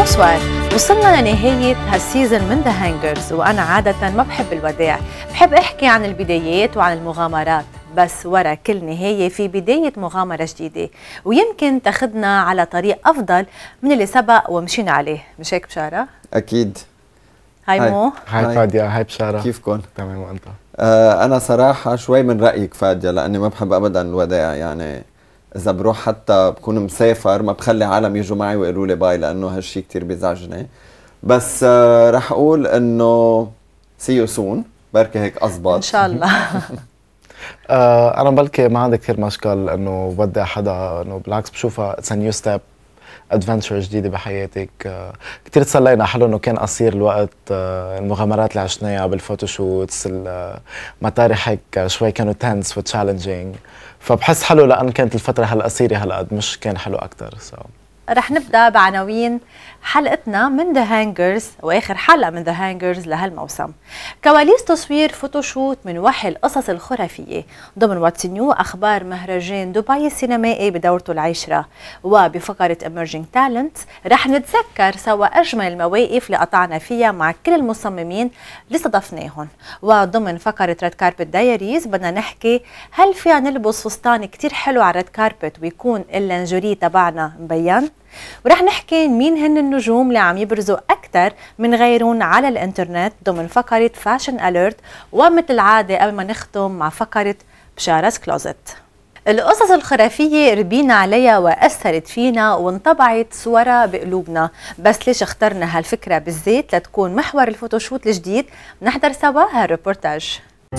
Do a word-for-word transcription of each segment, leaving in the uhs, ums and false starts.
بونسوار، وصلنا لنهاية هالسيزن من ذا هانجرز، وأنا عادة ما بحب الوداع، بحب أحكي عن البدايات وعن المغامرات، بس ورا كل نهاية في بداية مغامرة جديدة، ويمكن تاخدنا على طريق أفضل من اللي سبق ومشينا عليه، مش هيك بشارة؟ أكيد. هاي, هاي مو؟ هاي فادية، هاي بشارة. كيفكن؟ تمام، وأنت؟ آه أنا صراحة شوي من رأيك فادية، لأني ما بحب أبدا الوداع، يعني إذا بروح حتى بكون مسافر ما بخلي عالم يجوا معي ويقولوا لي باي، لأنه هالشي كتير بيزعجني. بس آه رح أقول إنه سي يو سون، بركي هيك أزبط إن شاء الله. آه أنا بلكي ما عندي كثير مشكل إنه بدي حدا، إنه بالعكس بشوفها اتس ا نيو ستيب، ادفنتشر جديده بحياتك. آه كثير تسلينا، حلو انه كان قصير الوقت. آه المغامرات اللي عشناها بالفوتوشوتس، المطارح هيك شوي كانوا تنس وتشالنجينج، فبحس حلو لان كانت الفتره هالقصيره هالقد، مش كان حلو اكثر. so. رح نبدأ بعناوين حلقتنا من ذا هانجرز، وآخر حلقة من ذا هانجرز لهالموسم. كواليس تصوير فوتوشوت من وحي القصص الخرافية ضمن واتس نيو، أخبار مهرجان دبي السينمائي بدورته العشرة، وبفقرة Emerging Talents رح نتذكر سوا أجمل المواقف اللي قطعنا فيها مع كل المصممين اللي استضفناهم. وضمن فقرة ريد كاربت دايريز بدنا نحكي هل فينا نلبس فستان كتير حلو على ريد كاربت ويكون اللانجوري تبعنا مبين؟ ورح نحكي مين هن النجوم اللي عم يبرزوا أكثر من غيرهم على الانترنت ضمن فقرة فاشن أليرت، ومثل العادة قبل ما نختم مع فقرة بشارة كلوزت. القصص الخرافية ربينا عليها وأثرت فينا وانطبعت صورها بقلوبنا، بس ليش اخترنا هالفكرة بالذات لتكون محور الفوتوشوت الجديد؟ نحضر سوا هالريبورتاج.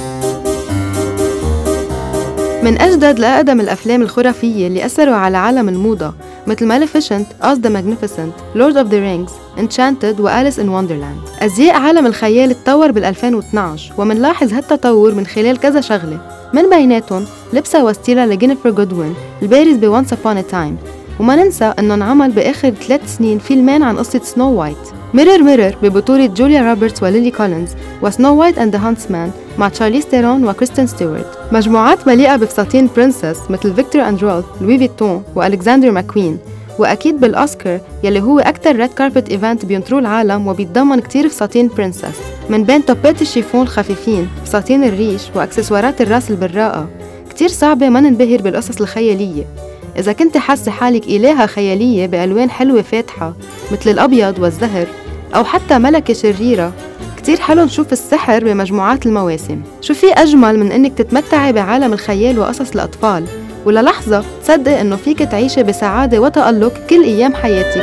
من أجدد لأقدم الأفلام الخرافية اللي أثروا على عالم الموضة مثل ماليفيسنت، أوز ذا ماجنيفيسنت، لورد أوف ذا رينجز، انشانتد، وآليس إن وندرلاند. أزياء عالم الخيال اتطور بال2012، ومنلاحظ هالتطور من خلال كذا شغلة، من بيناتهم لبسها وستيلها لجينيفر جودوين البارز ب Once Upon a Time، وما ننسى إنه انعمل بآخر ثلاث سنين فيلمين عن قصة سنو وايت، ميرور ميرور ببطولة جوليا روبرتس وليلي كولينز، وسنو وايت أند ذا هانتسمان مع تشارليز تيرون وكريستين ستيوارت. مجموعات مليئة بفساتين برنسس مثل فيكتور أند رولف، لوي فيتون، وألكسندر ماكوين، وأكيد بالأوسكار يلي هو أكتر ريد كاربت إيفنت بينطروه العالم وبيتضمن كتير فساتين برنسس، من بين توبات الشيفون الخفيفين، فساتين الريش، وأكسسوارات الراس البراقة. كتير صعبة ما ننبهر بالقصص الخيالية. إذا كنت حاسة حالك إلهة خيالية بألوان حلوة فاتحة مثل الأبيض والزهر، أو حتى ملكة شريرة، كتير حلو نشوف السحر بمجموعات المواسم. شو في أجمل من إنك تتمتعي بعالم الخيال وقصص الأطفال، وللحظة تصدق إنه فيك تعيشي بسعادة وتألق كل أيام حياتك.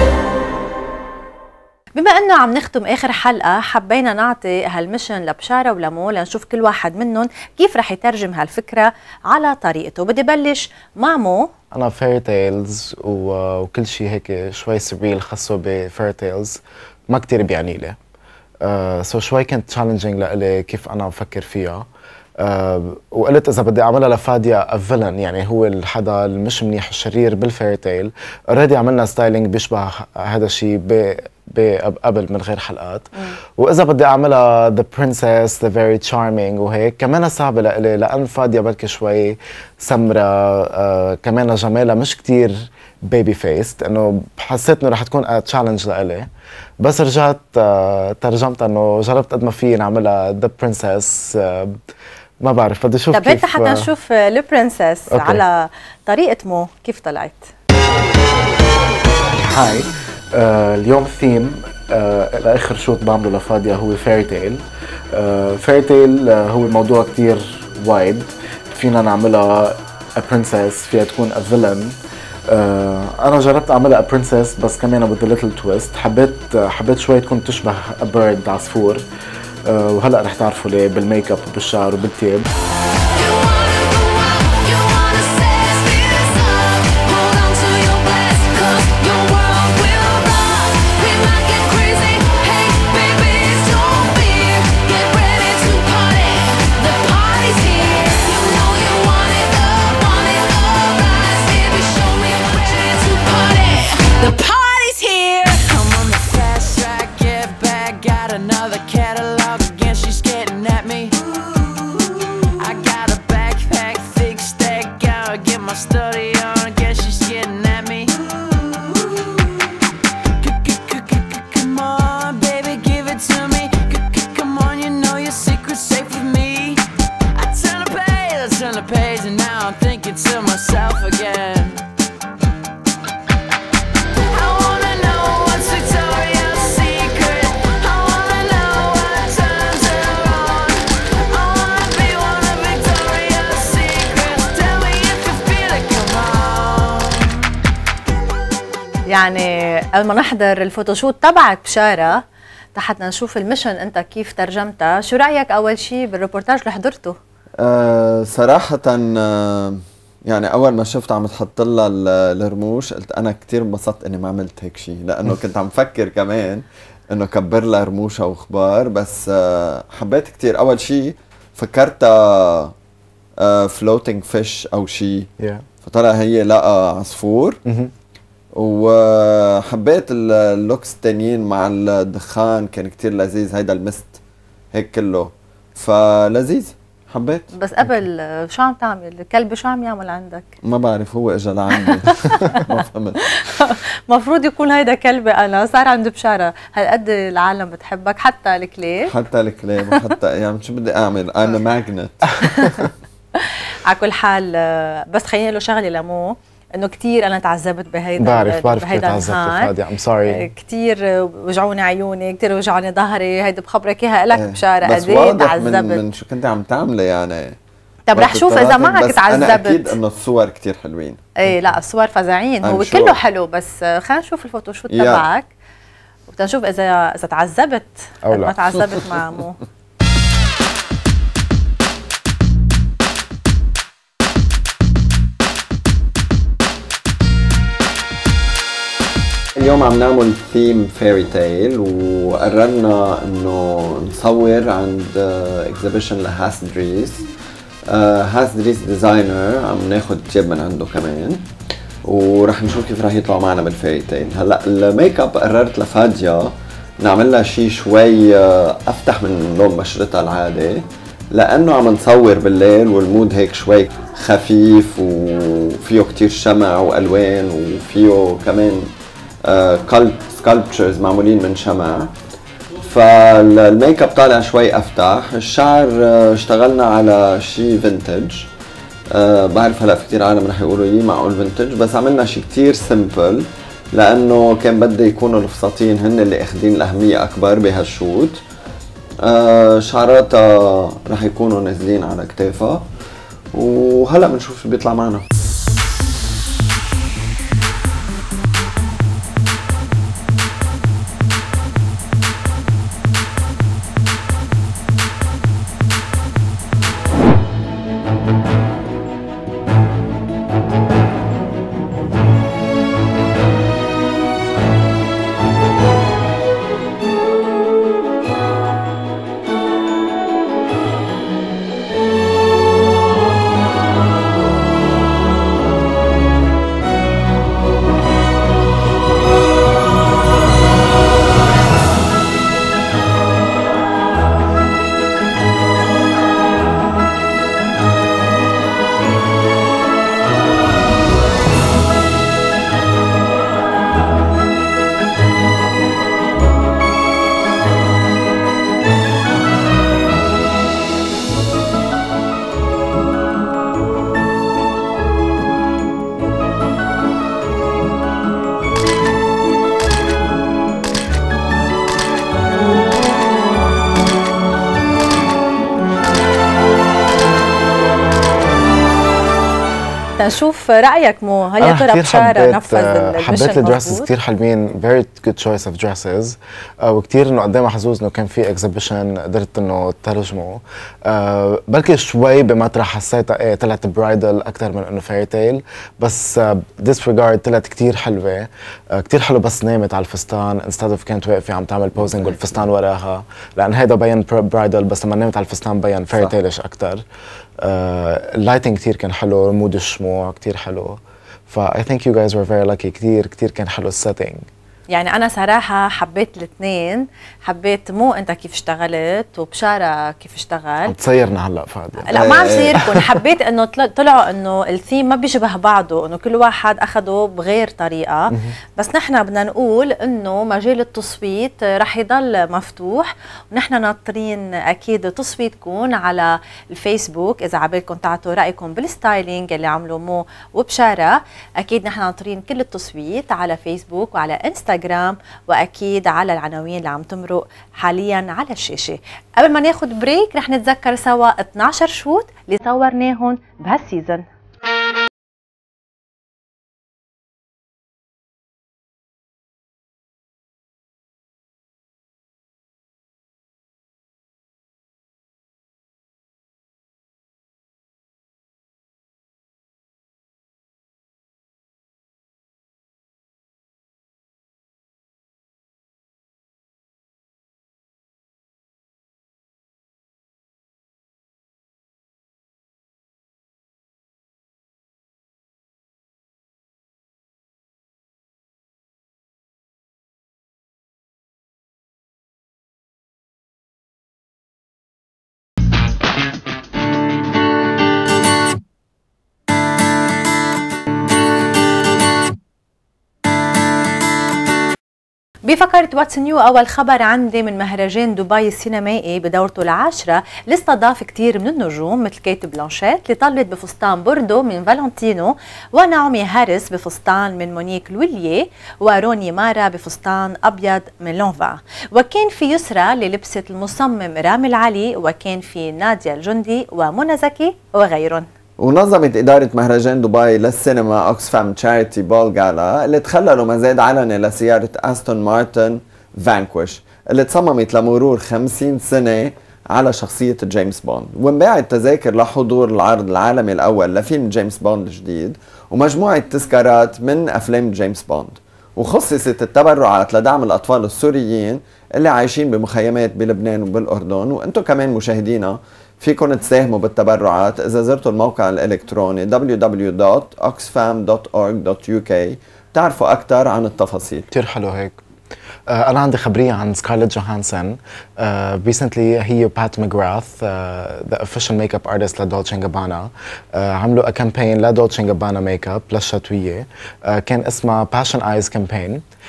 بما انه عم نختم اخر حلقه، حبينا نعطي هالمشن لبشاره ولمو لنشوف كل واحد منهم كيف رح يترجم هالفكره على طريقته. بدي بلش مع مو. انا فيري تيلز وكل شيء هيك شوي سريل خاصه بفيري تيلز ما كتير بيعني لي، uh, سو so شوي كانت تشالنجينج لإلي كيف انا بفكر فيها. Uh, وقلت اذا بدي اعملها لفاديا فيلن، يعني هو الحدا المش منيح الشرير بالفيري تيل. اوريدي عملنا ستايلينج بيشبه هذا الشيء قبل من غير حلقات. مم. واذا بدي اعملها ذا برنسس ذا فيري تشارمينج وهيك كمان صعبه لإلي، لان فاديا بلكي شوي سمرة، uh, كمان جمالها مش كتير بيبي فيست، انه حسيت انه رح تكون تشالنج لإلي. بس رجعت uh, ترجمت انه جربت قد ما في نعملها ذا برنسس. uh, ما بعرف، بدي اشوف كيف. طب حتى نشوف البرنسس على طريقه مو كيف طلعت. هاي آه اليوم ثيم آه لاخر شوت بعمله لفاديا هو فيري تيل. آه فيري تيل آه هو الموضوع كتير وايد، فينا نعملها برنسس، فيها تكون فيلن. آه انا جربت اعملها برنسس بس كمان بدي ليتل تويست، حبيت حبيت شوي تكون تشبه بيرد، عصفور. آه وهلا رح تعرفوا ليه بالميك اب وبالشعر وبالتياب. Another catalog again, she's getting at me. I يعني قبل ما نحضر الفوتوشوت تبعك بشارة حتى نشوف الميشن انت كيف ترجمتها، شو رايك اول شيء بالريبورتاج اللي حضرته؟ أه صراحة أه يعني أول ما شفت عم تحط لها الرموش قلت أنا كتير انبسطت إني ما عملت هيك شيء، لأنه كنت عم فكر كمان إنه كبر لها رموشها وخبار، بس أه حبيت كتير. أول شيء فكرتها أه فلوتينج فيش أو شيء، yeah. فطلع هي لقى عصفور. وحبيت اللوكس التانيين مع الدخان، كان كتير لذيذ. هيدا المست هيك كله فلذيذ، حبيت. بس قبل شو عم تعمل؟ الكلب شو عم يعمل عندك؟ ما بعرف، هو اجى لعندي. ما فهمت. مفروض يكون هيدا كلبي انا، صار عند بشارة. هالقد العالم بتحبك، حتى الكلاب حتى الكلاب وحتى يعني شو بدي اعمل؟ انا ماجنت. على كل حال بس خليني له شغله لمو، انه كثير انا تعذبت بهيدا بعرف بعرف بهيدا تعذبت فادي. ام سوري كثير وجعوني عيوني، كثير وجعني ظهري. هيدا بخبرك اياها لك بشارة قد ايه تعذبت. من, من شو كنت عم تعملي يعني. طب رح شوف اذا معك تعذبت. انا اكيد انه الصور كثير حلوين. ايه لا الصور فظيعين، هو شو. كله حلو، بس خلينا نشوف الفوتوشوت تبعك وبتنشوف اذا اذا تعذبت او لا ما تعذبت مع مو. اليوم عم نعمل ثيم فيري تيل، وقررنا انه نصور عند اكزيبيشن لهاس دريس. هاس دريس ديزاينر، عم ناخذ تياب من عنده كمان، ورح نشوف كيف رح يطلعوا معنا بالفيري تيل. هلا الميك اب قررت لفاديا نعمل لها شيء شوي افتح من لون بشرتها العادي، لانه عم نصور بالليل والمود هيك شوي خفيف وفيه كتير شمع والوان، وفيه كمان سكالبتشرز معمولين من شمع، فالميك اب طالع شوي افتح. الشعر اشتغلنا على شيء فينتج، أه بعرف هلا في كثير عالم رح يقولوا لي معقول فينتج، بس عملنا شيء كثير سمبل لانه كان بدي يكونوا الفساتين هن اللي اخذين الاهميه اكبر بهالشوت. أه شعراتها رح يكونوا نازلين على كتافها، وهلا بنشوف شو بيطلع معنا. نشوف رايك مو، هل يا ترى بشارة نفذ المشن؟ حبيت الدريسز كثير حلوين، فيري جود تشويس اوف دريسز، وكثير انه قد ايه محظوظ انه كان في اكزيبيشن قدرت انه ترجمه. أه بلكي شوي بمطرح حسيتها ايه طلعت برايدل اكثر من انه فيري تيل، بس ديسريجارد طلعت كثير حلوه، أه كثير حلو بس نامت على الفستان انستاد اوف كانت واقفه عم تعمل بوزنج والفستان وراها، لان هيدا بين برايدل بس لما نامت على الفستان بين فيري تيلش اكثر. اللايتنج uh, كثير كان حلو، رمود الشموع كثير حلو، ف I think you guys were very lucky. كثير كثير كان حلو السيتنج. يعني أنا صراحة حبيت الاثنين، حبيت مو أنت كيف اشتغلت وبشارة كيف اشتغل. عم تصيرنا هلا فادي. لا ما عم صيركم، حبيت إنه طلعوا إنه الثيم ما بيشبه بعضه، إنه كل واحد أخده بغير طريقة، بس نحن بدنا نقول إنه مجال التصويت رح يضل مفتوح، ونحن ناطرين أكيد تصويتكم على الفيسبوك إذا عبالكم تعطوا رأيكم بالستايلينج اللي عملوا مو وبشارة. أكيد نحن ناطرين كل التصويت على فيسبوك وعلى انستغرام انستغرام، واكيد على العناوين اللي عم تمرق حاليا على الشاشه. قبل ما ناخذ بريك رح نتذكر سوا اثنعش شوت اللي صورناهم بهالسيزون. بفقرة واتس نيو أول خبر عندي من مهرجان دبي السينمائي بدورته العاشرة اللي استضاف كتير من النجوم مثل كيت بلانشيت اللي طلت بفستان بوردو من فالنتينو، ونعومي هاريس بفستان من مونيك لويليه، وروني مارا بفستان أبيض من لونفا. وكان في يسرى اللي لبست المصمم رامي العلي، وكان في نادية الجندي ومنى زكي وغيرهم. ونظمت إدارة مهرجان دبي للسينما أوكسفام تشاريتي بول جالا اللي تخللوا مزاد علني لسيارة أستون مارتن فانكويش اللي تصممت لمرور خمسين سنة على شخصية جيمس بوند، وانباعت تذاكر لحضور العرض العالمي الأول لفيلم جيمس بوند الجديد ومجموعة تذكارات من أفلام جيمس بوند. وخصصت التبرعات لدعم الأطفال السوريين اللي عايشين بمخيمات بلبنان وبالأردن. وأنتم كمان مشاهدينا فيكم تساهموا بالتبرعات إذا زرتوا الموقع الإلكتروني دبليو دبليو دبليو دوت اوكسفام دوت اورج دوت يو كي تعرفوا أكثر عن التفاصيل. كتير حلو هيك. Uh, أنا عندي خبرية عن سكارلت جوهانسون. uh, recently هي بات ماجراث uh, the official makeup artist لدولتشي اند جابانا. uh, عملوا a campaign لدولتشي اند جابانا ميك اب للشتوية. uh, كان اسمها Passion Eyes campaign،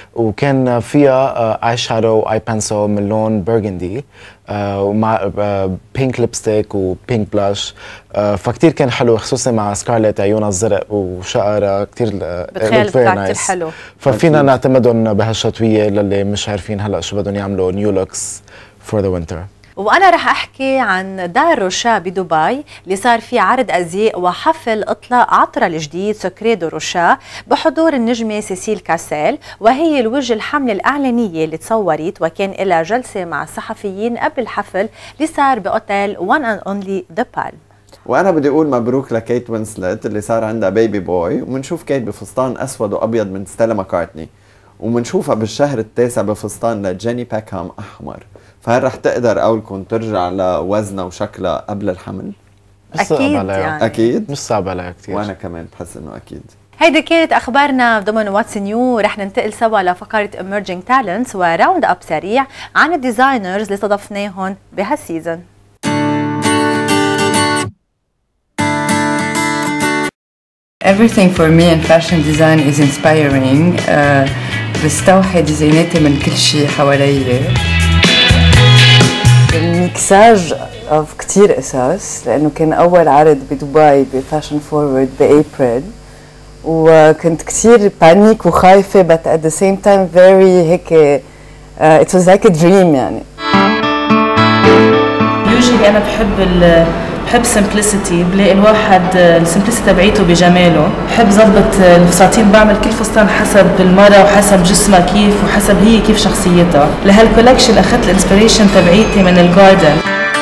وكان فيها اي شادو واي بنسل من لون برغندي uh, ومع بينك ليبستيك وبينك بلاش. uh, فكتير كان حلو خصوصا مع سكارلت عيونها الزرق وشقرها كتير بتخيل كتير حلو. ففينا نعتمدهم بهالشتوية للي مش عارفين هلا شو بدهم يعملوا نيو لوكس فور ذا وينتر. وأنا رح أحكي عن دار روشا بدبي اللي صار فيه عرض أزياء وحفل إطلاق عطرة الجديد سكريدو روشا بحضور النجمة سيسيل كاسيل، وهي الوجه الحملة الإعلانية اللي تصورت وكان لها جلسة مع الصحفيين قبل الحفل اللي صار بأوتيل وان أند أونلي ذا بالم. وأنا بدي أقول مبروك لكيت وينسلت اللي صار عندها بيبي بوي، ومنشوف كيت بفستان أسود وأبيض من ستيلا ماكارتني، ومنشوفها بالشهر التاسع بفستان لجيني باكهام أحمر. فهل رح تقدر قولكم ترجع لوزنها وشكلها قبل الحمل؟ أكيد يعني. أكيد مش صعب عليها كتير، وأنا كمان بحس إنه أكيد. هيدي كانت أخبارنا ضمن واتس نيو. رح ننتقل سوا لفقرة Emerging Talents وراوند أب سريع عن الديزاينرز اللي استضفناهم بهالسيزون. Everything for me in fashion design is inspiring. uh, بستوحي ديزايناتي من كل شيء حوالي. الميكساج of كتير أساس، لأنه كان أول عرض بدبي بفاشن فورورد بأبريل، وكنت كتير بانيك وخايفة but at the same time very هيك uh, it was like a dream يعني. usually أنا بحب ال بحب simplicity، بلاقي الواحد السمبلسيتي تبعيته بجماله. بحب ظبط الفساتين، بعمل كل فستان حسب المرة وحسب جسمها كيف وحسب هي كيف شخصيتها. لهالكولكشن اخذت الانسبريشن تبعيتي من الجاردن.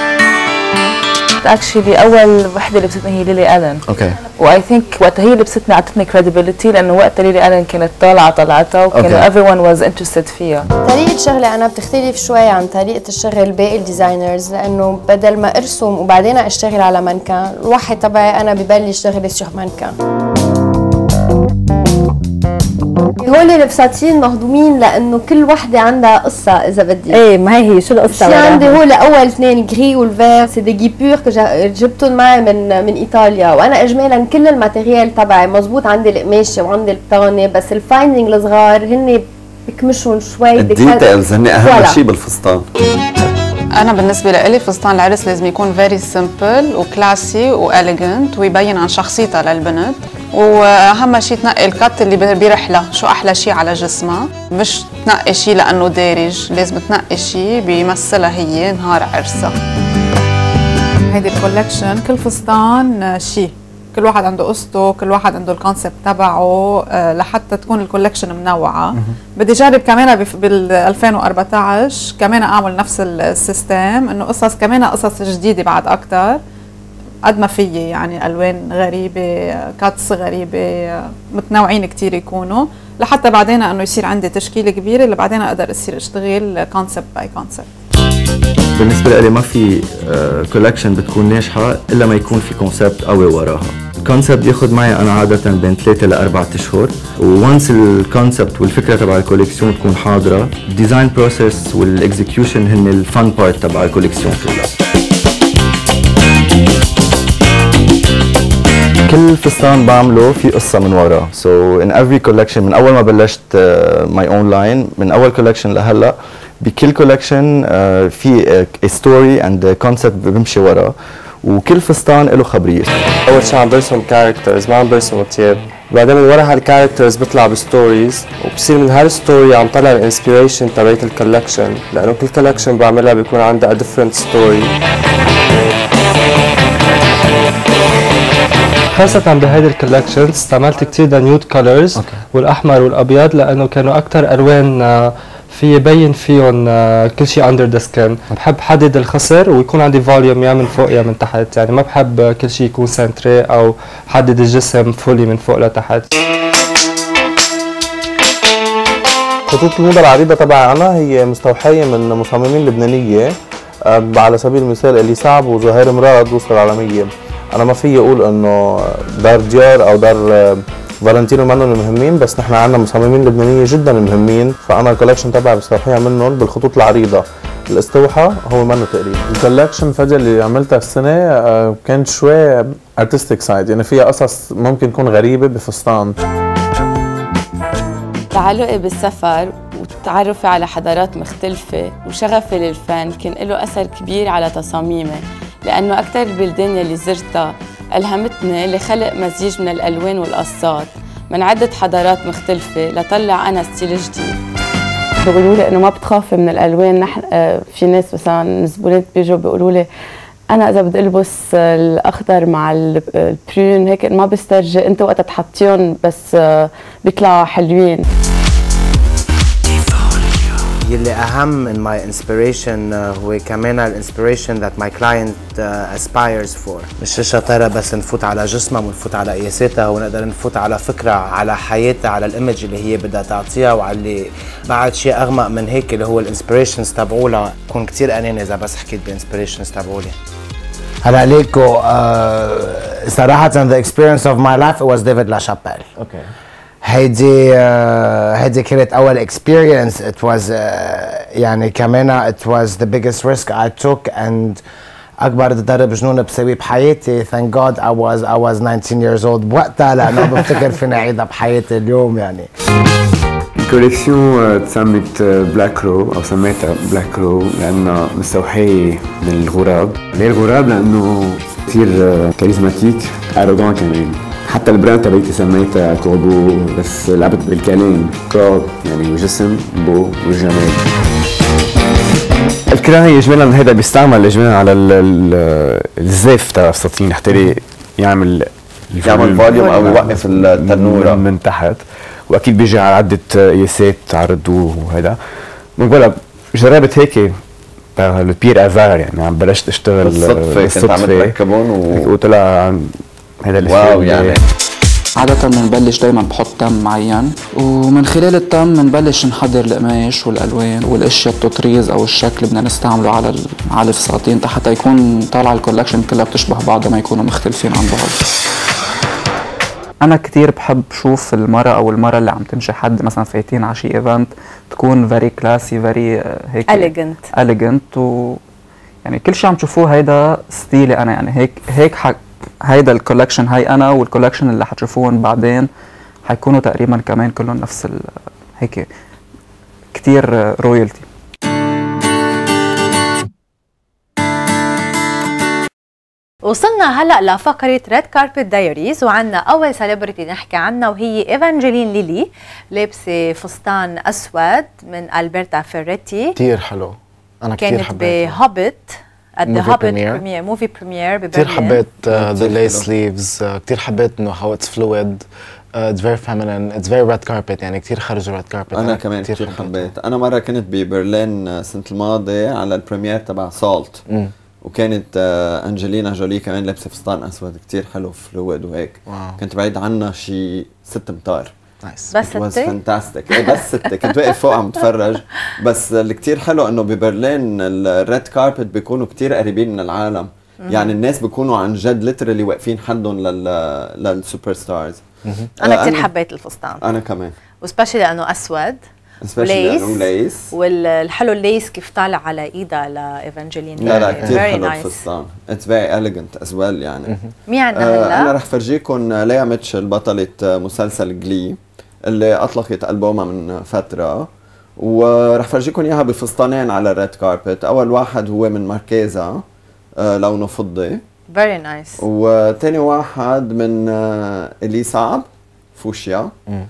اكشلي اول وحده لبستني هي ليلي ألين. اوكي. واي ثينك وقتها هي لبستني اعطتني كريديبيليتي، لانه وقتها ليلي ألين كانت طالعه طلعتها وكان everyone was interested فيها. طريقه شغلي انا بتختلف شوي عن طريقه الشغل باقي الديزاينرز، لانه بدل ما ارسم وبعدين اشتغل على منكان، الواحد تبعي انا ببلش شغلي شغل منكان. هول الفساتين مهضومين لانه كل وحده عندها قصه اذا بدي. ايه ما هي هي شو القصه؟ في عندي هول اول اثنين الجري والفير سي دي جيبور جبتهم معي من من ايطاليا، وانا اجمالا كل الماتيريال تبعي مزبوط، عندي القماشه وعندي البطانه، بس الفايندينج الصغار هن بكمشون شوي. الديتيلز هن اهم شيء بالفستان. أنا بالنسبة لي فستان العرس لازم يكون فيري سمبل وكلاسي وإليجنت ويبين عن شخصيتها للبنت، وأهم شيء تنقي الكات اللي بيرح لها، شو أحلى شيء على جسمها، مش تنقي شيء لأنه دارج، لازم تنقي شيء بيمثلها هي نهار عرسها. هيدي الكولكشن كل فستان شيء، كل واحد عنده قصته، كل واحد عنده الكونسبت تبعه لحتى تكون الكولكشن منوعه. بدي جرب كمان بال ألفين وأربعطعش كمان اعمل نفس السيستم، انه قصص كمان قصص جديده بعد اكثر قد ما فيي، يعني الوان غريبه، كاتس غريبه، متنوعين كثير يكونوا، لحتى بعدين انه يصير عندي تشكيله كبيره اللي بعدين اقدر اصير اشتغل كونسبت باي كونسبت. بالنسبة لي ما في كولكشن بتكون ناجحة إلا ما يكون في كونسبت قوي وراها. الكونسبت بياخد معي أنا عادة بين ثلاثة لأربعة أشهر، وونس الكونسبت والفكرة تبع الكوليكسيون تكون حاضرة، الديزاين بروسيس والإكزيكيوشن هن الفن بارت تبع الكوليكسيون كلها. كل فستان بعمله في قصة من وراه. So in every collection من أول ما بلشت uh, my own line من أول collection لهلا بكل collection uh, في a story and concept بمشي وراه وكل فستان له خبرية. أول شيء عم برسم كاركترز ما عم برسم تياب، بعدين من ورا هالكاركترز بطلع بستوريز وبصير من هالستوري عم طلع الانسبيريشن تبعت الكولكشن، لأنه كل كولكشن بعملها بيكون عندها different story. خاصة بهيدي الكولكشن استعملت كتير ذا نيود كولرز والأحمر والأبيض لأنه كانوا أكتر ألوان في يبين فيهم كل شيء اندر ذا سكين. بحب حدد الخصر ويكون عندي فوليوم يا من فوق يا من تحت، يعني ما بحب كل شيء يكون سنتري او حدد الجسم فولي من فوق لتحت. خطوط الموضة العريضة تبعنا هي مستوحية من مصممين لبنانية، على سبيل المثال اللي صعب وزهير مراد وصل العالمية. أنا ما في أقول إنه دار ديار أو دار فالنتينو منهم المهمين، بس نحن عندنا مصممين لبنانية جدا مهمين، فأنا الكولكشن تبعي بستوحيها منهم بالخطوط العريضة. الاستوحى هو منه تقريبا. الكولكشن فجأة اللي عملتها السنة كانت شوي ارتستيك سايد، يعني فيها قصص ممكن تكون غريبة بفستان. تعلقي بالسفر وتعرفي على حضارات مختلفة وشغفي للفن كان له أثر كبير على تصاميمي، لأنه أكثر البلدان اللي زرتها ألهمتني لخلق مزيج من الألوان والقصات من عدة حضارات مختلفة لطلع أنا ستيل جديد. بيقولوا لي إنه ما بتخافي من الألوان، نحن في ناس مثلا زبونات بيجوا بيقولوا لي أنا إذا بدي ألبس الأخضر مع البرون هيك ما بسترجي، أنت وقت تحطيهم بس بيطلعوا حلوين. يلي أهم من my inspiration هو كمان ال inspiration that my client uh, aspires for. مش الشطارة بس نفوت على جسمها ونفوت على قياساتها ونقدر نفوت على فكرة على حياتها على الإيمج اللي هي بدها تعطيها وعلى اللي بعد شيء أغمق من هيك اللي هو الانسبريشنز تبعولها. بكون كتير أناني إذا بس حكيت بالانسبريشنز تبعولي. هلا ليكو uh, صراحة the experience of my life it was David LaChapelle. Okay. هيدي هيدي كانت أول experience. It was uh, يعني كمان it was the biggest risk I took and أكبر تدرب جنون بسويه بحياتي. Thank God I was I was nineteen years old بوقتها، لأنه بفتكر فيني أعيدها بحياتي اليوم. يعني الكوليكسيون تسمت بلاك رو أو سميتها بلاك رو لأنها مستوحية من الغراب. ليه الغراب؟ لأنه كثير كاريزماتيك أروغان كمان. حتى البراند تبعتي سميتها كوربو، بس لعبت بالكلام كور يعني وجسم بو والجمال. الفكرة هي اجمالا هيدا بيستعمل اجمالا على الزيف تبع الفساتين لحتى يعمل يعمل فوليوم او يوقف التنوره من تحت، واكيد بيجي على عده قياسات عرض وهذا. بقولها جربت هيك البير افار، يعني عم بلشت اشتغل بالصدفه كنت عم تركبون وطلع هذا اللي واو. يعني عادة بنبلش دايما بحط تم معين، ومن خلال التم بنبلش نحضر القماش والالوان والاشياء التطريز او الشكل اللي بدنا نستعمله على على الفساتين حتى يكون طالعه الكولكشن كلها بتشبه بعضها، ما يكونوا مختلفين عن بعض. انا كتير بحب شوف المرة او المرة اللي عم تمشي حد مثلا فايتين على شي ايفنت تكون فيري كلاسي فيري هيك اليجنت اليجنت و يعني كل شيء عم تشوفوه هيدا ستيلي انا، يعني هيك هيك حق هيدا الكولكشن هاي انا، والكولكشن اللي حتشوفوهم بعدين حيكونوا تقريبا كمان كلهم نفس هيك كتير رويالتي. وصلنا هلا لفقره ريد كاربت دايريز، وعندنا اول سيلبرتي نحكي عنها وهي ايفانجيلين ليلي، لابسه فستان اسود من البرتا فيريتي كتير حلو. انا كتير حبيت. كانت بهوبت at the Hobbit premiere موفي بريمير ببرلين. كتير حبيت ذا lace sleeves، كتير حبيت انه how it's fluid, uh, it's very feminine, it's very red carpet، يعني كتير خرجوا red carpet. انا كمان كتير حبيت. انا مره كنت ببرلين السنه الماضيه على البريمير تبع سالت، وكانت uh, انجلينا جولي كمان لابسه فستان اسود كتير حلو فلويد وهيك. واو. كنت بعيد عنها شي ست امتار. نايس. بس ستة؟ فانتاستيك. ايه بس ستة. كنت واقف فوق عم بتفرج. بس اللي كتير حلو انه ببرلين الريد كاربت بيكونوا كتير قريبين من العالم. يعني الناس بيكونوا عن جد ليترالي واقفين حدهم لل للسوبر ستارز. انا كتير حبيت الفستان. انا كمان. وسبيشلي لانه اسود ليس ليس والحلو الليس كيف طالع على ايدها لايفانجيلين. لا لا كثير حلو الفستان. اتس فيري اليجنت از ويل يعني. مين عندنا هلا؟ آه انا رح فرجيكم ليا ميتشل بطلة مسلسل جلي اللي اطلقت البومها من فتره، ورح فرجيكم اياها بفستانين على الريد كاربت. اول واحد هو من ماركيزا آه لونه فضي فيري نايس، وثاني واحد من آه الي صعب فوشيا. مم.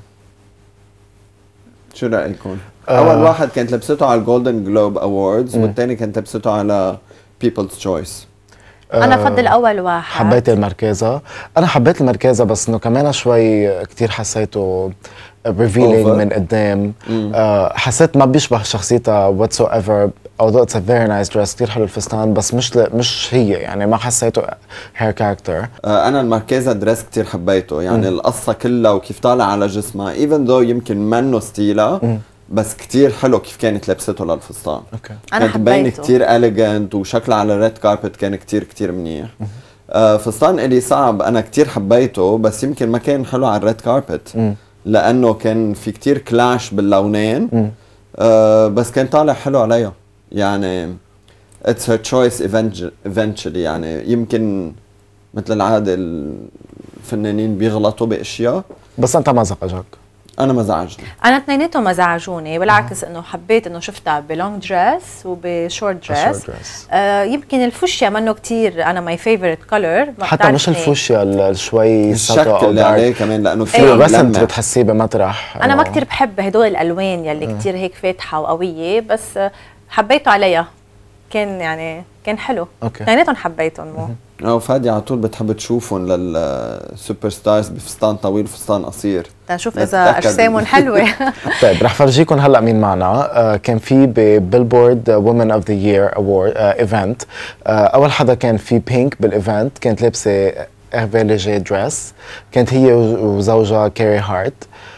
شو رايكم؟ آه. اول واحد كانت لبسته على الجولدن جلوب اووردز والثاني كانت لبسته على بيبلز تشويس. انا بفضل اول واحد. حبيت المركزة. انا حبيت المركزة بس انه كمان شوي كتير حسيته revealing من قدام. آه حسيت ما بيشبه شخصيتها whatsoever although it's a very nice dress. كتير حلو الفستان بس مش مش هي يعني ما حسيته hair character. آه انا الماركيزا دريس كتير حبيته يعني م. القصة كلها وكيف طالع على جسمها even though يمكن منه ستيلها بس كتير حلو كيف كانت لبسته للفستان. اوكي انا كانت مبينه كتير اليجنت وشكلها على الريد كاربت كان كتير كتير منيح. آه فستان الي صعب انا كتير حبيته بس يمكن ما كان حلو على الريد كاربت لانه كان في كتير كلاش باللونين. آه بس كان طالع حلو عليها يعني it's her choice eventually يعني يمكن مثل العاده الفنانين بيغلطوا باشياء بس انت ما زعجك. انا ما زعجني. انا اثنيناتهم ما زعجوني بالعكس انه حبيت انه شفتها بلونج دريس وبشورت دريس. آه يمكن الفوشيا منه كتير انا ماي فيفورت كلر حتى مش الفوشيا شوي الشكل اللي عليه كمان لانه كثير ايه بس انت بتحسيه بمطرح. انا ما كتير بحب هدول الالوان يلي اه. كتير هيك فاتحه وقويه بس حبيته عليها كان يعني كان حلو. اثنيناتهم حبيتهم مو اه فادي على طول بتحب تشوفهم للسوبر ستارز بفستان طويل وفستان قصير تنشوف اذا اجسامهم حلوه. طيب رح فرجيكم هلا مين معنا. آه كان في ببيلبورد وومن اوف ذا يير اوورد ايفنت. اول حدا كان في بينك بالايفنت كانت لابسه هيرفي ليجي دريس كانت هي وزوجها كاري هارت.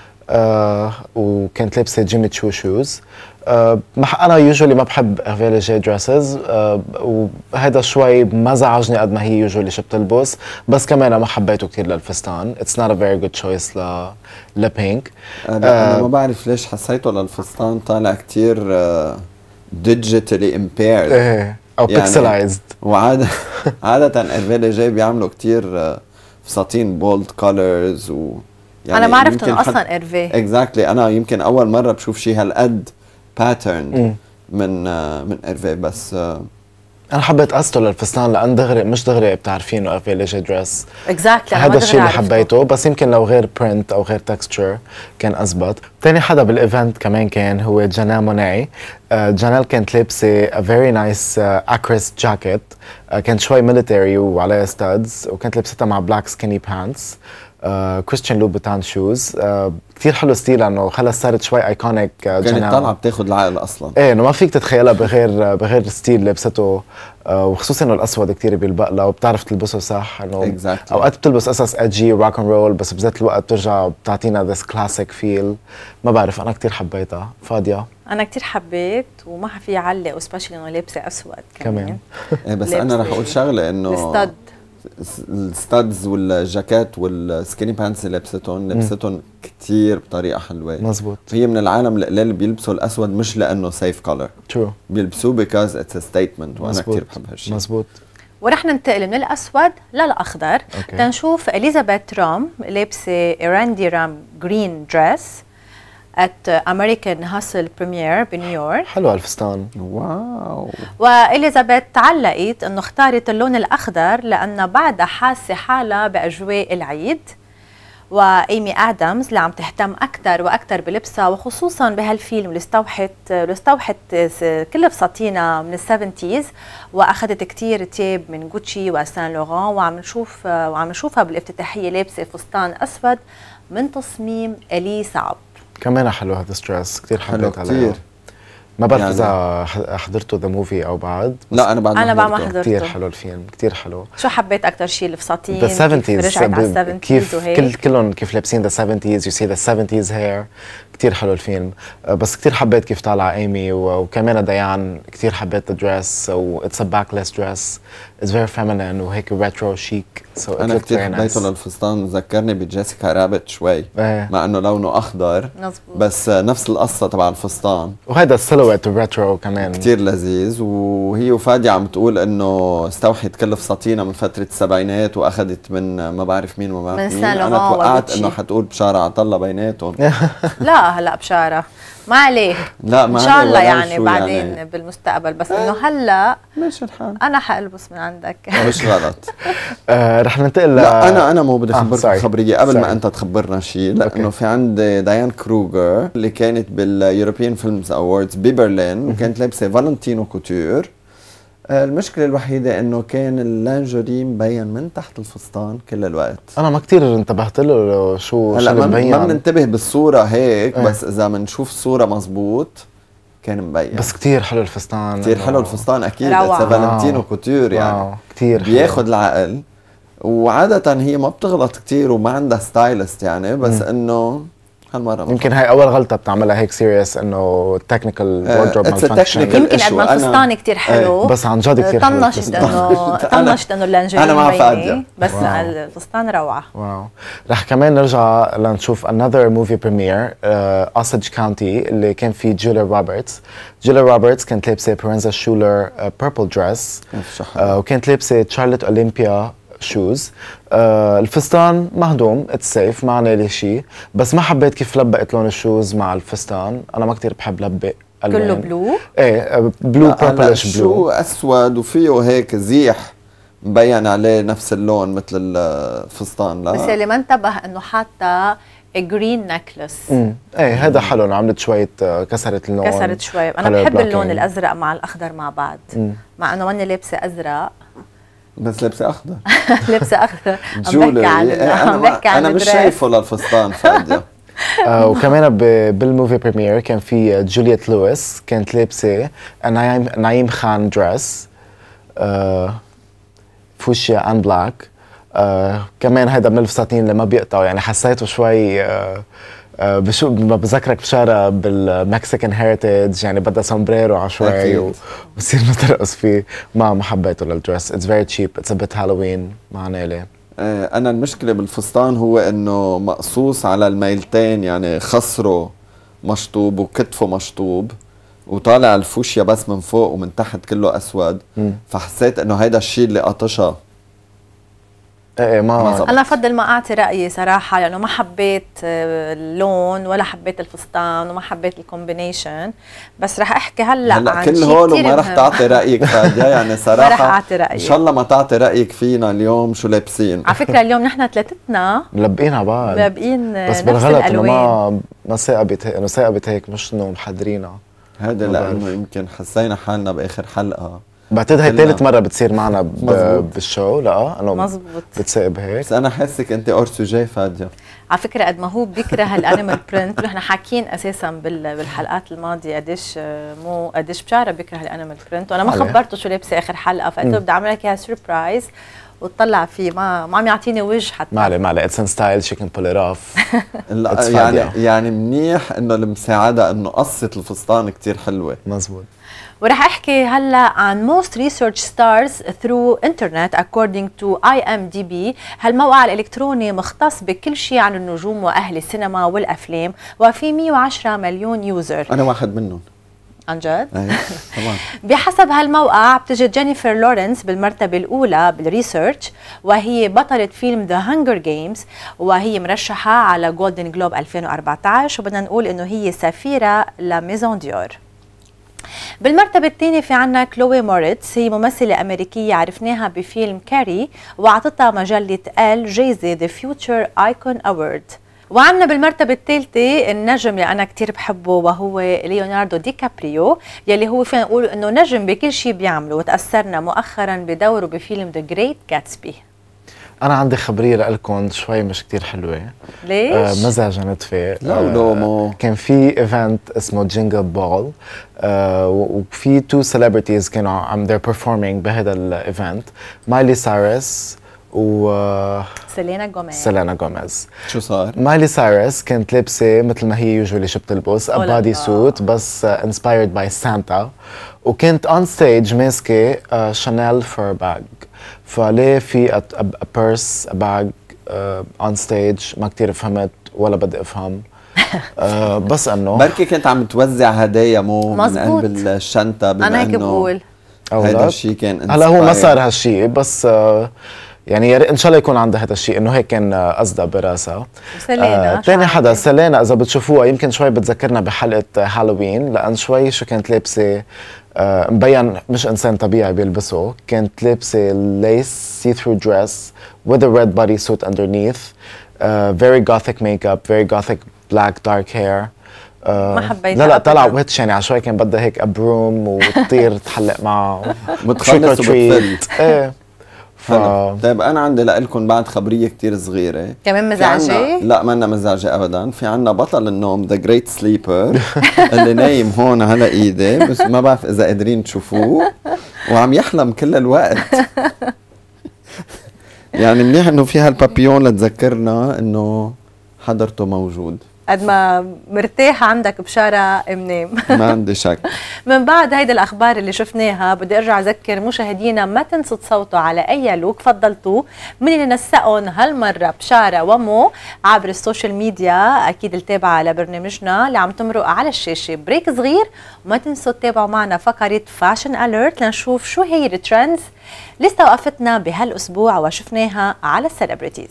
آه وكانت لابسه جيمي تشو شوز. أه انا يوجولي ما بحب هيرفي ليجي دريسز أه وهذا شوي ما زعجني قد ما هي يوجولي شو بتلبس بس كمان ما حبيته كثير للفستان. اتس نوت ا فيري جود تشويس ل لبينك. انا أه ما بعرف ليش حسيته للفستان طالع كثير ديجيتالي امبيرد ايه او يعني بيكسلايزد. وعاده عاده هيرفي ليجي بيعملوا كثير فساتين بولد كولرز و يعني انا ما عرفت انه اصلا هيرفي اكزاكتلي. انا يمكن اول مره بشوف شيء هالقد باترن من uh, من هيرفي بس uh انا حبيت قصته للفستان لان دغري مش دغري بتعرفينه هيرفي ليجي دريس اكزاكتلي هذا الشيء اللي حبيته بس يمكن لو غير برنت او غير تكستشر كان اضبط. ثاني حدا بالايفنت كمان كان هو جانيل موناي. uh, جانيل كانت لابسه a very nice uh, acris jacket uh, كانت شوي ميليتري وعليها ستادز وكانت لابستها مع بلاك سكيني بانتس كريستيان لوبوتان شوز. كثير حلو ستيل لانه خلص صارت شوي ايكونيك. uh, كانت طالعه بتاخذ العقل اصلا. ايه انه ما فيك تتخيلها بغير بغير ستيل لبسته uh, وخصوصا انه الاسود كثير بيلبق لها وبتعرف تلبسه صح انه exactly. اوقات بتلبس قصص ادجي روك اند رول بس بذات الوقت بترجع بتعطينا ذس كلاسيك فيل. ما بعرف انا كثير حبيتها. فاديه انا كثير حبيت وما في علق وسبيشلي انه لابسه اسود كمان, كمان. إيه بس انا رح اقول شغله انه الستادز والجاكيت والسكيني بانتس اللي لبستهم لبستهم كثير بطريقه حلوه. مزبوط. هي من العالم القليل اللي بيلبسوا الاسود مش لانه سيف كولر. ترو. بيلبسوه بيكوز اتس ا ستيتمنت وانا كثير بحب هالشيء. مزبوط. ورح ننتقل من الاسود للاخضر. تنشوف اليزابيث رام لابسه ايراندي رام جرين دريس at American Hustle Premiere بنيويورك. حلو الفستان. واو. واليزابيث تعلقت انه اختارت اللون الاخضر لانه بعدها حاسه حالها باجواء العيد. وايمي ادمز اللي عم تهتم اكثر واكثر بلبسها وخصوصا بهالفيلم اللي استوحت اللي استوحت كل فساتينها من السبعينز واخذت كثير تياب من غوتشي وسان لوران وعم نشوف وعم نشوفها بالافتتاحيه لابسه فستان اسود من تصميم الي صعب. كمان حلو هذا ستريس كثير حبيت عليه. ما بعرف يعني- اذا ح- حضرتوا ذا موفي او بعد. لا انا بعد أنا بعد ما حضرته. حضرته. كثير حلو الفيلم، كثير حلو. شو حبيت اكثر شيء الفساتين؟ ذا كيف سفنتيز رجعت على السفنتيز كيف وهيك؟ كل كلهم كيف لابسين ذا سفنتيز، يو سي ذا سفنتيز هير. كثير حلو الفيلم. آه، بس كثير حبيت كيف طالعه ايمي و- وكمان ديان. كثير حبيت ذا دريس و اتس ا باكليس دريس. اتس فيري فيمينين وهيك ريترو شيك. سو انا كثير حبيته للفستان، ذكرني بجيسيكا رابت شوي ايه. مع انه لونه اخضر مزبوط. بس نفس القصه تبع الفستان. وهذا السيلويت ريترو كمان كثير لذيذ. وهي وفادي عم تقول انه استوحت كل فساتينها من فتره السبعينات واخذت من ما بعرف مين وما بعرف من مين. سان انا لوران توقعت وغوتشي. انه حتقول بشاره عطله بيناتهم. لا هلا بشاره ما عليه. لا ما ان شاء عليه الله ولا يعني شو بعدين يعني. بالمستقبل، بس انه هلا ماشي الحال. انا حالبس من عندك. مش غلط. آه رح ننتقل ل لا انا انا مو بدي آه، اخبرك sorry. خبريه قبل sorry. ما انت تخبرنا شيء، لانه في عندي ديان كروغر اللي كانت باليوروبيان فيلمز اووردز ببرلين وكانت لابسه فالنتينو كوتور. آه، المشكله الوحيده انه كان اللانجوري مبين من تحت الفستان كل الوقت. انا ما كثير انتبهت له شو هلا شو ما مبين. ما بننتبه بالصوره هيك، إيه. بس اذا بنشوف الصوره مزبوط كان مبين. بس كثير حلو الفستان. كثير حلو الفستان اكيد. روعة. اتس فالنتينو كوتور يعني. واو. كثير بياخذ العقل. وعادة هي ما بتغلط كتير وما عندها ستايلست يعني، بس انه هالمرة يمكن هاي اول غلطه بتعملها هيك سيريس انه التكنيكال وردروب it's a malfunction. technical يمكن قد ما issue. الفستان كتير حلو بس عن جد كثير حلو طنشت الفستان. انه طنشت انه اللانجيري أنا مع مبينة، فادية. بس واو. الفستان روعه. واو. رح كمان نرجع لنشوف another movie premiere اوسج كاونتي اللي كان فيه جوليا روبرتس. جوليا روبرتس كانت لابسه برينزا شولر بيربل دريس وكانت لابسه تشارلوت اولمبيا شوز. آه الفستان مهضوم اتس سيف ما عنا شيء، بس ما حبيت كيف لبقت لون الشوز مع الفستان. انا ما كتير بحب لبق كله ألوان. بلو؟ ايه بلو هلا بيربلش بلو. شو اسود وفيه هيك زيح مبين عليه نفس اللون مثل الفستان. لا بس اللي ما انتبه انه حاطه جرين نكلس. امم ايه هذا حلو انه عملت شويه آه، كسرت اللون. كسرت شوي. انا color بحب اللون blocking. الازرق مع الاخضر مع بعض. مم. مع انه ماني لابسه ازرق بس لابسه اخضر. لابسه اخضر. عم جولري بحكي عن إيه، عم انا بحكي ما عن انا مش الدريس. شايفه للفستان فادية. آه وكمان ب- بالموفي بريمير كان في جولييت لويس كانت لابسه نعيم نعيم خان دريس آه فوشيا اند بلاك. آه كمان هذا من الفساتين اللي ما بيقطعوا يعني. حسيته شوي آه آه بشو ما بذكرك بشارة بالمكسيكان هيريتج يعني. بدها سومبريرو على شوي أكيد. و- وبصير نترقص فيه. ما ما حبيته للدريس. اتس فيري تشيب. اتس ا بيت هالوين ما عنالي. آه، انا المشكله بالفستان هو انه مقصوص على الميلتين يعني، خصره مشطوب وكتفه مشطوب وطالع الفوشيا بس من فوق ومن تحت كله اسود. مم. فحسيت انه هيدا الشيء اللي قطشها. ايه ما زبط. انا افضل ما اعطي رايي صراحه، لانه ما حبيت آه، اللون ولا حبيت الفستان وما حبيت الكومبينيشن. بس رح احكي هلا هلا عن كل شيء هول كتير وما رح مهم. تعطي رايك فادية يعني ما صراحه. رح أعطي رأيي. ان شاء الله ما تعطي رايك فينا اليوم شو لابسين. على فكره اليوم نحن ثلاثتنا ملبقين على بعض. لابقين بس نفس بالغلط انه الالوان. ما ما ثاقبت هيك انه ثاقبت هيك مش انه محضرينها. هذا ما لانه بعرف. يمكن حسينا حالنا باخر حلقه. بعتقد هي كلنا. ثالث مره بتصير معنا ب- مزبوط. بالشو. لا انه مزبوط. بتثاقب هيك. بس انا حاسك انت اورسوجي فادية. على فكره قد ما هو بيكره الانيمال برنت، ونحن حاكيين اساسا بال- بالحلقات الماضيه قديش آه، مو قديش بشاره بيكره الانيمال برنت، وانا ما عليه. خبرته شو لابسه اخر حلقه، فقلت له مم. بدي اعمل لك اياها سربرايز وتطلع فيه. ما ما عم يعطيني وجه حتى. ما عليه ما عليه. اتس ان ستايل شي كان بول ات اوف. لا It's يعني فادية. يعني منيح انه المساعده انه قصه الفستان كتير حلوه. مزبوط. ورح احكي هلا عن most research stars through internet according to آي إم دي بي. هالموقع الالكتروني مختص بكل شيء عن النجوم واهل السينما والافلام، وفي مية وعشرة مليون يوزر. انا واحد منهم. عن جد؟ ايه طبعا. بحسب هالموقع بتجد جينيفر لورنس بالمرتبة الأولى بالريسيرش، وهي بطلة فيلم ذا هانجر جيمز، وهي مرشحة على جولدن جلوب ألفين وأربعطعش، وبدنا نقول إنه هي سفيرة لميزون ديور. بالمرتبة الثانية في عنا كلوي موريتس، هي ممثلة أمريكية عرفناها بفيلم كاري، وأعطتها مجلة إل جايزة The Future Icon Award. وعنا بالمرتبة الثالثة النجم اللي أنا كتير بحبه وهو ليوناردو دي كابريو، يلي هو فينا نقول إنه نجم بكل شيء بيعمله، وتأثرنا مؤخرا بدوره بفيلم The Great Gatsby. انا عندي خبريه لكم شوي مش كتير حلوه. ليش؟ آه مزعجه نتفق. لا ولومو. آه كان في ايفنت اسمه جينجل بول، آه وفي تو سيلبرتيز كانوا عم they're performing بهذا الايفنت، مايلي سايرس و سيلينا جوميز. سيلينا جوميز. شو صار؟ مايلي سايرس كانت لابسه مثل ما هي يوجولي شو بتلبس a body suit بس uh, inspired by Santa، وكانت on stage ماسكه شانيل فور باج. فليه في a, a, a purse a bag uh, on stage ما كتير فهمت ولا بدي افهم. uh, بس انه بركي كنت عم توزع هدايا مو مزبوط. من قلب الشنطه بما انا هيك انه بقول هذا الشيء كان هلا هو ما صار هالشيء بس uh, يعني يا ريت ان شاء الله يكون عندها هذا الشيء، انه هيك كان قصدها براسها. وسيلينا ثاني آه حدا سيلينا اذا بتشوفوها يمكن شوي بتذكرنا بحلقه هالوين، لان شوي شو كانت لابسه آه مبين مش انسان طبيعي بيلبسه. كانت لابسه ليس سي ثرو دريس with a red body suit underneath, uh, very gothic makeup, very gothic black dark hair. Uh, ما حبيتها لا لا طلع ويتش يعني على شوي كان بدها هيك ابروم وتطير تحلق معه متخلص وبتفل. ايه ف... طيب انا عندي لكم بعد خبريه كتير صغيره كمان مزعجه. لا منا مزعجه ابدا. في عنا بطل النوم ذا جريت سليبر اللي نايم هون على ايدي، بس ما بعرف اذا قادرين تشوفوه، وعم يحلم كل الوقت. يعني منيح انه في هالبابيون لتذكرنا انه حضرته موجود. قد ما مرتاح عندك بشارة منام. ما عندي شك. من بعد هيدا الأخبار اللي شفناها بدي أرجع أذكر مشاهدينا ما تنسوا تصوتوا على أي لوك فضلتوه من اللي نسقهم هالمرة بشارة ومو عبر السوشيال ميديا، أكيد التابعة لبرنامجنا اللي عم تمرق على الشاشة. بريك صغير وما تنسوا تتابعوا معنا فقرة فاشن أليرت لنشوف شو هي الترندز اللي استوقفتنا بهالأسبوع وشفناها على السليبرتيز.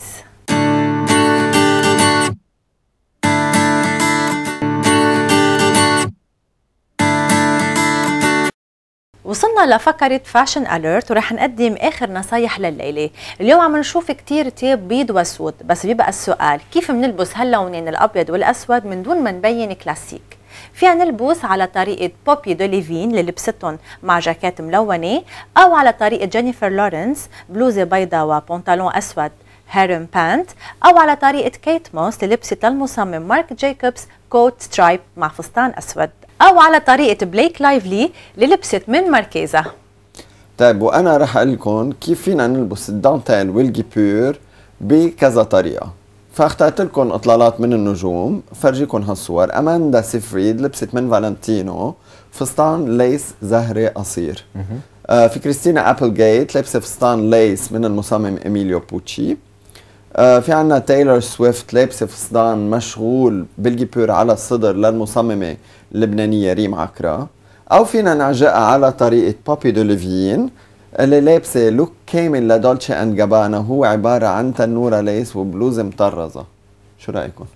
وصلنا لفقرة فاشن أليرت ورح نقدم آخر نصايح لليلة. اليوم عم نشوف كتير تياب بيض واسود، بس بيبقى السؤال كيف بنلبس هاللونين الأبيض والأسود من دون ما نبين كلاسيك؟ فيها نلبس على طريقة بوبي دوليفين اللي لبستهم مع جاكيت ملونة، أو على طريقة جينيفر لورنس بلوزة بيضاء وبنطلون أسود هارم بانت، أو على طريقة كيت موس اللي لبست للمصمم مارك جايكوبس كوت سترايب مع فستان أسود، أو على طريقة بليك لايفلي اللي لبست من ماركيزا. طيب وأنا رح أقول لكم كيف فينا نلبس الدانتيل والجيبور بكذا طريقة. فاخترت لكم إطلالات من النجوم، فرجيكم هالصور. أماندا سيفريد لبست من فالنتينو فستان ليس زهري قصير. آه في كريستينا أبلغيت لبست فستان ليس من المصمم إميليو بوتشي. آه في عنا تايلور سويفت لابسه فستان مشغول بالجيبور على الصدر للمصممه اللبنانيه ريم عكرا. او فينا نعجقها على طريقه بوبي دوليفين اللي لابسه لوك كامل لدولتشي اند جابانا، هو عباره عن تنوره ليس وبلوزه مطرزه. شو رايكم؟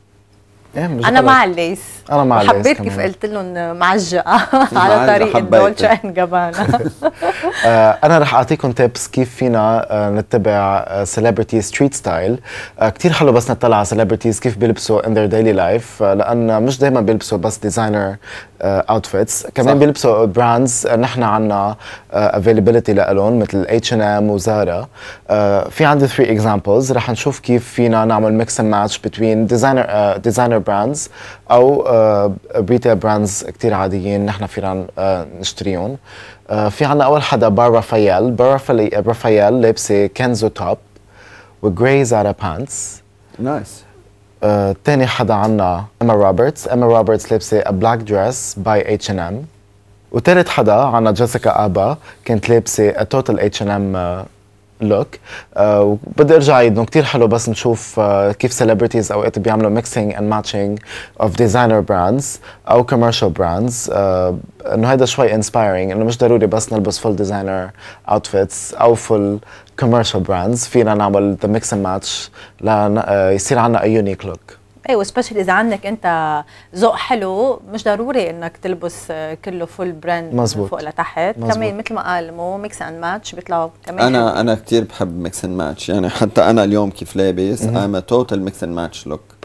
انا مع الليس. انا مع الليس. حبيت كيف قلت لهم معجقه على طريقه دولتشي اند جابانا. انا رح اعطيكم تيبس كيف فينا نتبع سيلبرتي ستريت ستايل. كثير حلو بس نطلع على سيلبرتيز كيف بيلبسوا ان ذير ديلي لايف، لان مش دائما بيلبسوا بس ديزاينر اوتفيتس، كمان بيلبسوا براندز نحن عنا افيلابيلتي لهم مثل اتش ان ام وزارا. في عندي ثري اكزامبلز رح نشوف كيف فينا نعمل ميكس اند ماتش بين ديزاينر ديزاينر براندز او ريتيل براندز كثير عاديين نحن فينا نشتريهم. في عنا اول حدا بار رافائيل. بار رافائيل لابسه كنزو توب وجراي زارا بانتس. نايس. تاني حدا عنا ايما روبرتس. ايما روبرتس لابسه a black dress by اتش اند ام. وتالت حدا عنا جيسيكا ابا كانت لابسه a total اتش اند ام لوك. آه وبدي ارجع عيد انه كثير حلو بس نشوف آه كيف سيلبرتيز اوقات بيعملوا ميكسينج اند ماتشينج اوف ديزاينر براندز او كوميرشال براندز. آه انه هيدا شوي انسبايرينج، انه مش ضروري بس نلبس فول ديزاينر اوتفيتس او فول كوميرشال براندز، فينا نعمل ذا ميكس اند ماتش ليصير عندنا اي يونيك لوك. ايوه سبيشلي اذا عندك انت ذوق حلو مش ضروري انك تلبس كله فول براند من فوق لتحت. مزبوط. كمان مثل ما قال مو ميكس اند ماتش بيطلعوا كمان. انا حلو. انا كثير بحب ميكس اند ماتش، يعني حتى انا اليوم كيف لابس I'm a total mix and match look. Perfect.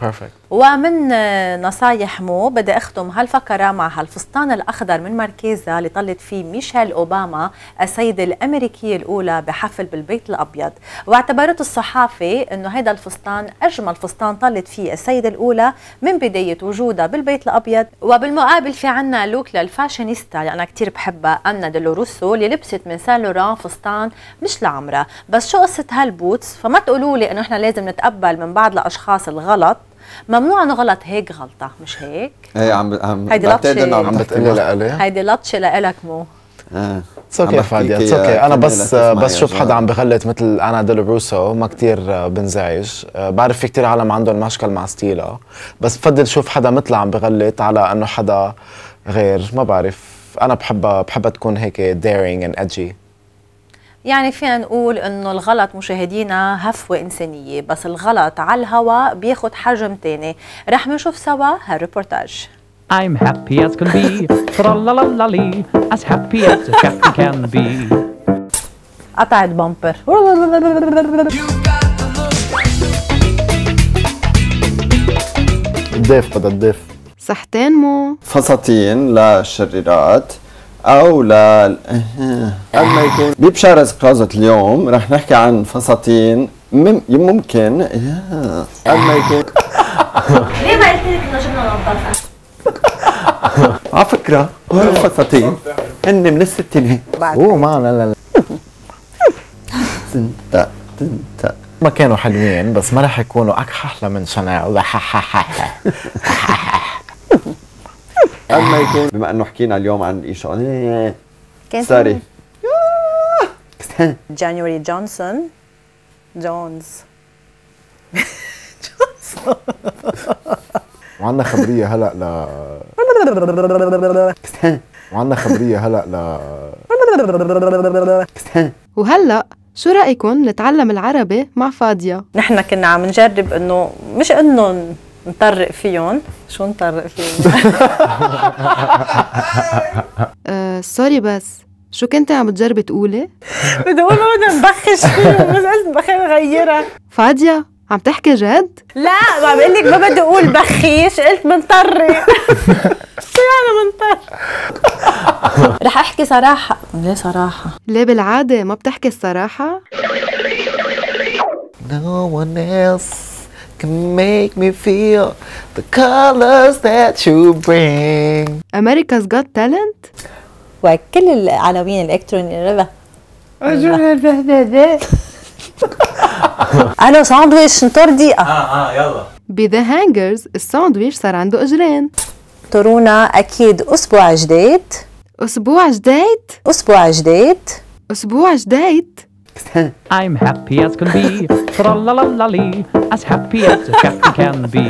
ومن نصايح مو بدي أختم هالفقرة مع هالفستان الأخضر من ماركيزا اللي طلت فيه ميشيل أوباما السيدة الأمريكية الأولى بحفل بالبيت الأبيض، واعتبرت الصحافة أنه هيدا الفستان أجمل فستان طلت فيه السيدة الأولى من بداية وجودها بالبيت الأبيض. وبالمقابل في عنا لوك للفاشينيستا اللي أنا كتير بحبها، أنا ديلو روسو، اللي لبست من سان لوران فستان مش لعمرها. بس شو قصة هالبوتس؟ فما تقولوا لي أنه إحنا لازم نتقبل من بعض الأشخاص الغلط، ممنوع انه غلط، هيك غلطه مش هيك؟ ايه عم عم هيدي لطشه عم بتقولي لإلي هيدي لطشه لإلك مو اه اتس اوكي فادي اتس اوكي. انا بس بس شوف حدا عم بغلط مثل انا ديلو روسو ما كثير بنزعج. بعرف في كثير عالم عندهم مشكل مع ستيلها، بس بفضل شوف حدا مثلها عم بغلط على انه حدا غير. ما بعرف، انا بحبها بحبها تكون هيك daring and edgy. يعني فينا نقول انه الغلط مشاهدينا هفوة إنسانية، بس الغلط على الهواء بياخد حجم تاني. رح نشوف سوا هالريبورتاج. I'm happy as can be, tra-la-la-la-lee, as happy as a happy can be. قطعت بامبر. الضيف بدها الضيف. صحتين مو فساتين للشريرات او ل قد ما يكون ببشارز كلوزت. اليوم رح نحكي عن فساتين مم... ممكن قد ما يكون ليه ما قلت لك انه جبنا نظافه؟ على فكره هول الفساتين هن من الستينات. اوه ما لا لا تنتا تنتا ما كانوا حلوين، بس ما رح يكونوا احلى من شانيل. قد ما يكون بما انه حكينا اليوم عن ايشون كان سوري جانيوري جونسون جونز وعندنا خبريه هلا ل وعندنا خبريه هلا ل وهلا شو رأيكم نتعلم العربي مع فادية؟ نحن كنا عم نجرب انه مش انه نطرق فيهم. شو نطرق فيهم؟ آه سوري، بس شو كنتي عم بتجربي تقولي؟ بدي اقول ما بدنا نبخش فيهم، بس قلت بخير نغيرها. فادية عم تحكي جد؟ لا ما بقول لك ما بدي اقول بخيش، قلت منطرق. شو يعني منطرق؟ رح احكي صراحة. ليه صراحة؟ ليه بالعادة ما بتحكي الصراحة؟ No one else can make me feel the colors that you bring. America's Got Talent؟ وكل العناوين الالكترونية ربا. الو ساندويش نطور دقيقة. اه اه يلا. بذا هانجرز الساندويش صار عنده اجرين. طرونا اكيد اسبوع جديد. اسبوع جديد؟ اسبوع جديد. اسبوع جديد. I'm happy as can be, tra-la-la-la-lee, as happy as a happy can be.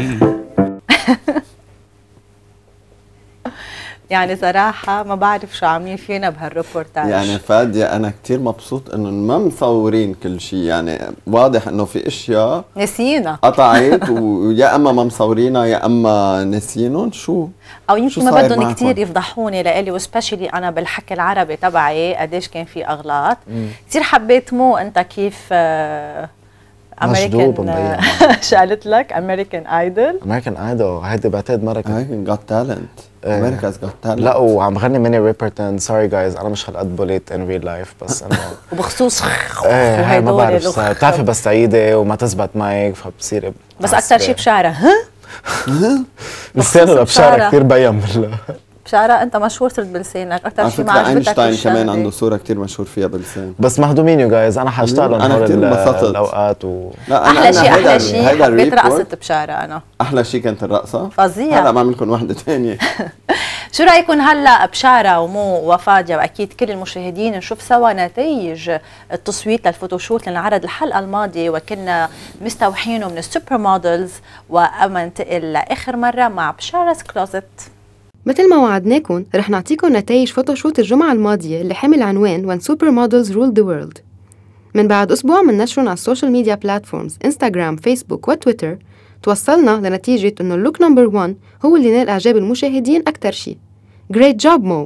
يعني صراحة ما بعرف شو عاملين فينا بهالريبورتاج. يعني فادية أنا كتير مبسوط إنه ما مصورين كل شيء، يعني واضح إنه في أشياء نسينا قطعت ويا أما ما مصورينها يا أما نسينهم. شو أو يمكن ما بدهم كتير يفضحوني لإلي، وسبيشلي أنا بالحكي العربي تبعي قديش كان في أغلاط. كتير حبيت مو أنت كيف آه امريكان شو قالت لك؟ امريكان ايدل. امريكان ايدل هيدي بعتقد مره امريكان جوت تالنت. امريكا's جوت تالنت. لا وعم غني ميني ريبرتون. سوري جايز انا مش هالقد بوليت ان ريل لايف، بس انه وبخصوص ايه ما بعرف بتعرفي بس تعيدي وما تزبط مايك فبصير بس اكثر شيء بشعرها. ها لسانه بشعرها كثير بيم بشعرها. انت مشهور صرت بلسانك اكثر شيء ما عجبتك. اينشتاين كمان عنده صوره كثير مشهور فيها بلسان. بس مهضومين يو جايز، انا حاشتغل هول الاوقات و لا أنا احلى شيء احلى شيء حبيت رقصه بشعرها. انا احلى شيء كانت الرقصه فظيعه. هلا بعمل لكم وحده ثانيه. شو رايكم هلا بشارة ومو وفادية واكيد كل المشاهدين نشوف سوا نتائج التصويت للفوتوشوت اللي انعرض الحلقه الماضيه وكنا مستوحينه من السوبر مودلز، واما ننتقل لاخر مره مع بشارة كلوزت. مثل ما وعدناكم رح نعطيكم نتائج فوتوشوت الجمعة الماضية اللي حمل عنوان When Supermodels Ruled the World. من بعد أسبوع من نشرهم على السوشيال ميديا بلاتفورمز انستغرام فيسبوك وتويتر، توصلنا لنتيجة إنه اللوك نمبر واحد هو اللي نال إعجاب المشاهدين أكتر شي. Great job مو.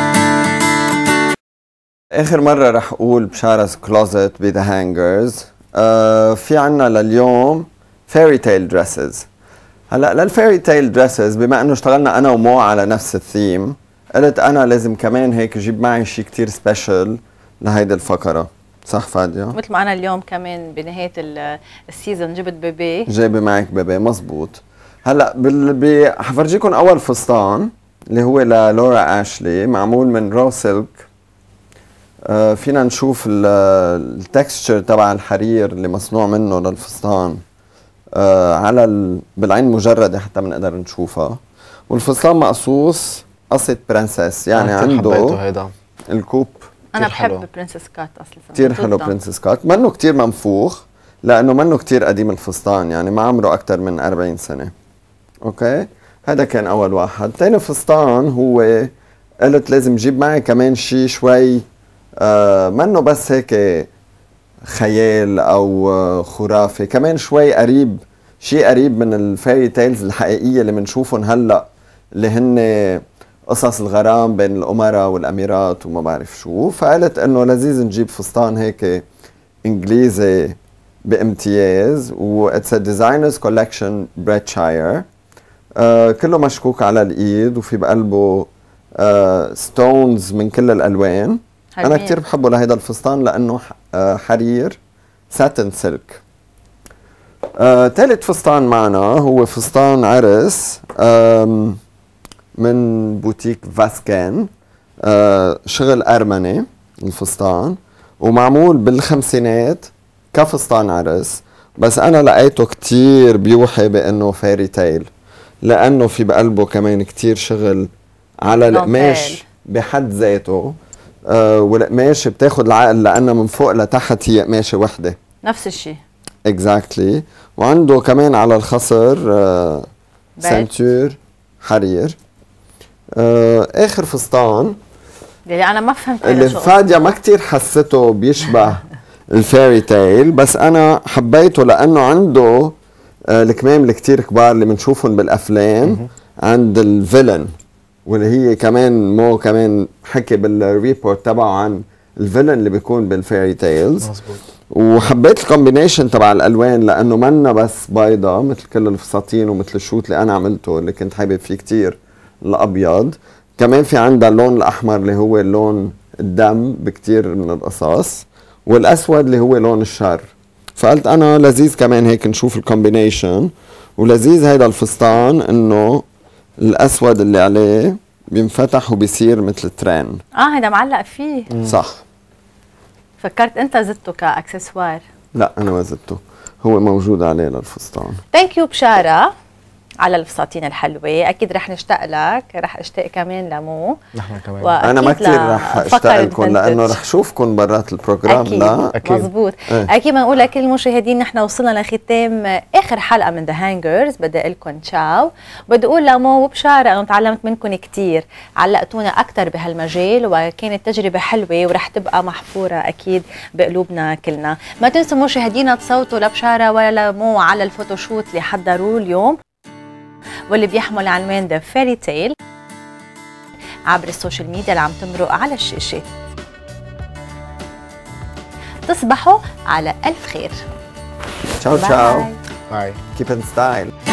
آخر مرة رح أقول بشارة كلوزت بذا هانجرز آه في عنا لليوم فيري تيل دريسز. هلا للفيري تيل دريسز بما انه اشتغلنا انا ومو على نفس الثيم، قلت انا لازم كمان هيك اجيب معي شيء كتير سبيشل لهيدي الفرقه. صح فادية؟ مثل ما انا اليوم كمان بنهايه السيزون جبت بيبي، جايبه معك بيبي. مزبوط. هلا بال... حفرجيكم اول فستان اللي هو للورا اشلي، معمول من رو سلك. آه فينا نشوف التكستشر تبع الحرير اللي مصنوع منه للفستان آه على ال... بالعين مجرده حتى بنقدر نشوفها. والفستان مقصوص قصة برنسس، يعني آه عنده هيدا الكوب. انا بحب برنسس كات اصلا كثير حلو برنسس كات، منه كثير منفوخ لانه منه كثير قديم الفستان، يعني ما عمره اكثر من أربعين سنه. اوكي، هذا كان اول واحد. ثاني فستان هو قلت لازم جيب معي كمان شيء شوي آه منه بس هيك خيال او آه خرافي، كمان شوي قريب، شيء قريب من الفيري تيلز الحقيقيه اللي بنشوفهم هلا، اللي هن قصص الغرام بين الامراء والاميرات وما بعرف شو. فقالت انه لذيذ نجيب فستان هيك انجليزي بامتياز، و اتس ا ديزاينرز كولكشن بريتشاير. آه كله مشكوك على الايد وفي بقلبه آه ستونز من كل الالوان. حلمين. انا كثير بحبه لهيدا الفستان لانه آه حرير ساتن سلك. آه ثالث فستان معنا هو فستان عرس آه من بوتيك فاسكان، آه شغل أرمني الفستان، ومعمول بالخمسينات كفستان عرس، بس أنا لقيته كتير بيوحي بأنه فيري تيل، لأنه في بقلبه كمان كتير شغل على القماش بحد ذاته. آه والقماش بتاخد العقل لأنه من فوق لتحت هي قماشة وحدة. نفس الشيء. اكزاكتلي. exactly. وعنده كمان على الخصر آه سنتور حرير. آه اخر فستان اللي انا ما فهمت اللي فادية ما كتير حسيته بيشبه الفيري تيل، بس انا حبيته لانه عنده آه الكمام الكتير كبار اللي بنشوفهم بالافلام عند الفيلن، واللي هي كمان مو كمان حكي بالريبورت تبعه عن الفيلن اللي بيكون بالفيري تيلز. مزبوط. وحبيت الكومبينيشن تبع الالوان لانه منا بس بيضة مثل كل الفساتين ومثل الشوت اللي انا عملته اللي كنت حابب فيه كتير الابيض. كمان في عندها اللون الاحمر اللي هو لون الدم بكتير من القصص، والاسود اللي هو لون الشر. فقلت انا لذيذ كمان هيك نشوف الكومبينيشن، ولذيذ هيدا الفستان انه الاسود اللي عليه بينفتح وبيصير مثل ترين. اه هيدا معلق فيه. مم. صح. فكرت انت زدته كاكسسوار. لا انا ما زدته، هو موجود عليه للفستان. ثانك يو بشاره على الفساتين الحلوه، اكيد رح نشتاق لك، رح اشتاق كمان لمو. نحن كمان. انا ما كثير رح اشتاق لكم لانه رح شوفكم برات البروجرام. أكيد. لا اكيد مزبوط. ايه. اكيد بنقول لكل المشاهدين نحن وصلنا لختام اخر حلقه من ذا هانجرز. بدي اقول لكم تشاو، بدي اقول لمو وبشاره انا تعلمت منكم كثير، علقتونا اكثر بهالمجال وكانت تجربه حلوه ورح تبقى محفوره اكيد بقلوبنا كلنا. ما تنسوا مشاهدينا تصوتوا لبشاره ولا لمو على الفوتوشوت اللي حضروه اليوم واللي بيحمل عنوان ذا فيري تيل عبر السوشيال ميديا اللي عم تمرق على الشاشة. تصبحوا على ألف خير. تشاو تشاو. باي. Keep in style.